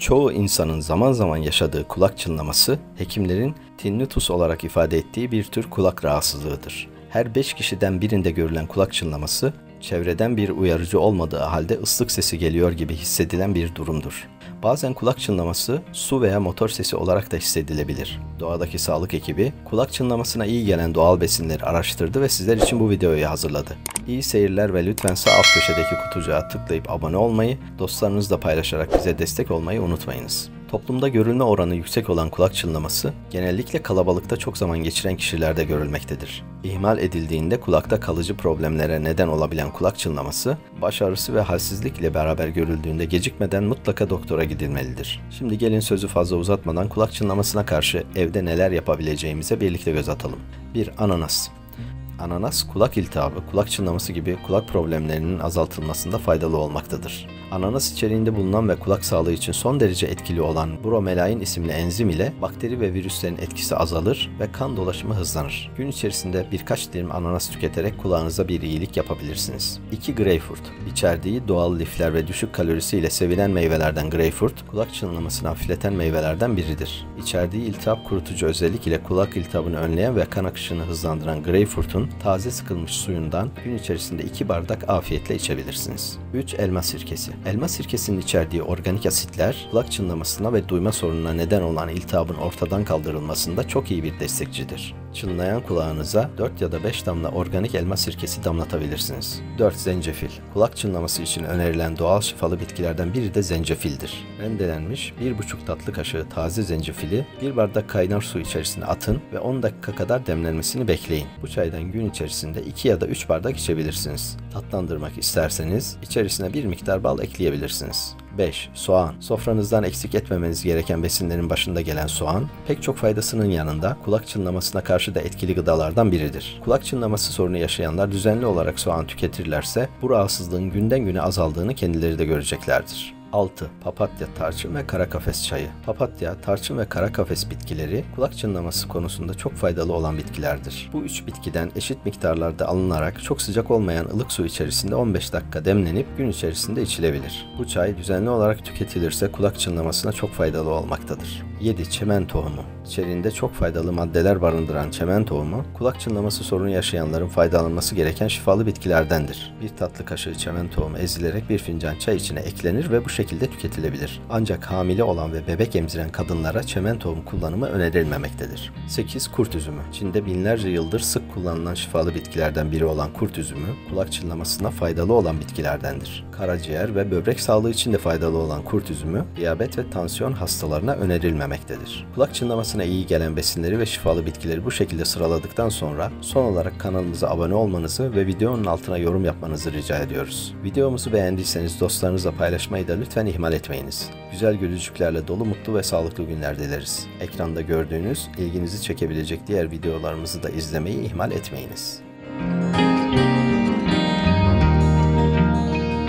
Çoğu insanın zaman zaman yaşadığı kulak çınlaması, hekimlerin tinnitus olarak ifade ettiği bir tür kulak rahatsızlığıdır. Her 5 kişiden birinde görülen kulak çınlaması, çevreden bir uyarıcı olmadığı halde ıslık sesi geliyor gibi hissedilen bir durumdur. Bazen kulak çınlaması su veya motor sesi olarak da hissedilebilir. Doğadaki sağlık ekibi kulak çınlamasına iyi gelen doğal besinleri araştırdı ve sizler için bu videoyu hazırladı. İyi seyirler ve lütfen sağ alt köşedeki kutucuğa tıklayıp abone olmayı, dostlarınızla paylaşarak bize destek olmayı unutmayınız. Toplumda görülme oranı yüksek olan kulak çınlaması, genellikle kalabalıkta çok zaman geçiren kişilerde görülmektedir. İhmal edildiğinde kulakta kalıcı problemlere neden olabilen kulak çınlaması, baş ağrısı ve halsizlik ile beraber görüldüğünde gecikmeden mutlaka doktora gidilmelidir. Şimdi gelin sözü fazla uzatmadan kulak çınlamasına karşı evde neler yapabileceğimize birlikte göz atalım. 1. Ananas. Ananas, kulak iltihabı, kulak çınlaması gibi kulak problemlerinin azaltılmasında faydalı olmaktadır. Ananas içeriğinde bulunan ve kulak sağlığı için son derece etkili olan bromelain isimli enzim ile bakteri ve virüslerin etkisi azalır ve kan dolaşımı hızlanır. Gün içerisinde birkaç dilim ananas tüketerek kulağınıza bir iyilik yapabilirsiniz. 2. Greyfurt. İçerdiği doğal lifler ve düşük kalorisiyle sevilen meyvelerden greyfurt, kulak çınlamasını hafifleten meyvelerden biridir. İçerdiği iltihap kurutucu özellik ile kulak iltihabını önleyen ve kan akışını hızlandıran greyfurtun taze sıkılmış suyundan gün içerisinde 2 bardak afiyetle içebilirsiniz. 3. Elma sirkesi. Elma sirkesinin içerdiği organik asitler, kulak çınlamasına ve duyma sorununa neden olan iltihabın ortadan kaldırılmasında çok iyi bir destekçidir. Çınlayan kulağınıza 4 ya da 5 damla organik elma sirkesi damlatabilirsiniz. 4. Zencefil. Kulak çınlaması için önerilen doğal şifalı bitkilerden biri de zencefildir. Rendelenmiş 1,5 tatlı kaşığı taze zencefili 1 bardak kaynar su içerisine atın ve 10 dakika kadar demlenmesini bekleyin. Bu çaydan gün içerisinde 2 ya da 3 bardak içebilirsiniz. Tatlandırmak isterseniz içerisine bir miktar bal ekleyebilirsiniz. 5. Soğan. Sofranızdan eksik etmemeniz gereken besinlerin başında gelen soğan, pek çok faydasının yanında kulak çınlamasına karşı da etkili gıdalardan biridir. Kulak çınlaması sorunu yaşayanlar düzenli olarak soğan tüketirlerse bu rahatsızlığın günden güne azaldığını kendileri de göreceklerdir. 6. Papatya, tarçın ve kara kafes çayı. Papatya, tarçın ve kara kafes bitkileri kulak çınlaması konusunda çok faydalı olan bitkilerdir. Bu 3 bitkiden eşit miktarlarda alınarak çok sıcak olmayan ılık su içerisinde 15 dakika demlenip gün içerisinde içilebilir. Bu çay düzenli olarak tüketilirse kulak çınlamasına çok faydalı olmaktadır. 7. Çemen tohumu. İçeriğinde çok faydalı maddeler barındıran çemen tohumu, kulak çınlaması sorunu yaşayanların faydalanması gereken şifalı bitkilerdendir. Bir tatlı kaşığı çemen tohumu ezilerek bir fincan çay içine eklenir ve bu şekilde tüketilebilir. Ancak hamile olan ve bebek emziren kadınlara çemen tohumu kullanımı önerilmemektedir. 8. Kurt üzümü. Çin'de binlerce yıldır sık kullanılan şifalı bitkilerden biri olan kurt üzümü, kulak çınlamasına faydalı olan bitkilerdendir. Karaciğer ve böbrek sağlığı için de faydalı olan kurt üzümü, diyabet ve tansiyon hastalarına önerilmemektedir. Kulak çınlamasına iyi gelen besinleri ve şifalı bitkileri bu şekilde sıraladıktan sonra son olarak kanalımıza abone olmanızı ve videonun altına yorum yapmanızı rica ediyoruz. Videomuzu beğendiyseniz dostlarınızla paylaşmayı da lütfen ihmal etmeyiniz. Güzel gülücüklerle dolu mutlu ve sağlıklı günler dileriz. Ekranda gördüğünüz ilginizi çekebilecek diğer videolarımızı da izlemeyi ihmal etmeyiniz.